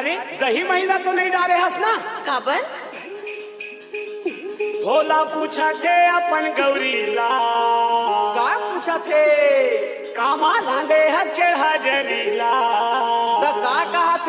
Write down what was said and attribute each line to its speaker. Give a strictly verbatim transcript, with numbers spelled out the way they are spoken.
Speaker 1: अरे दही महिला तो नहीं डाले हंस ना
Speaker 2: काबर
Speaker 1: भोला पूछा थे अपन गौरीला
Speaker 3: का पूछा थे
Speaker 1: कामा लांदे हंस के हाजरीला
Speaker 3: तो का कहा